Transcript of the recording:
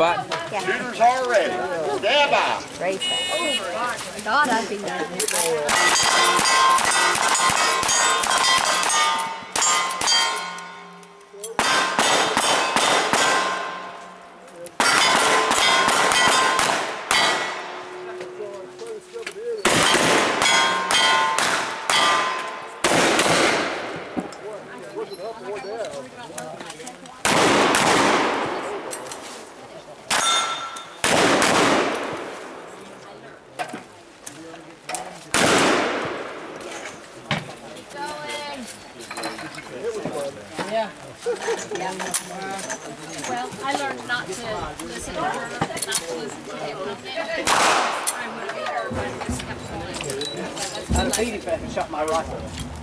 button. Yeah. Shooters are ready. Stand by. Race that. Oh, God, I'd be nervous. Yeah. Yeah. Well, I learned not to listen to her, not to listen to him. I would have heard, but I just kept going. I had a feed effect and shot my rifle.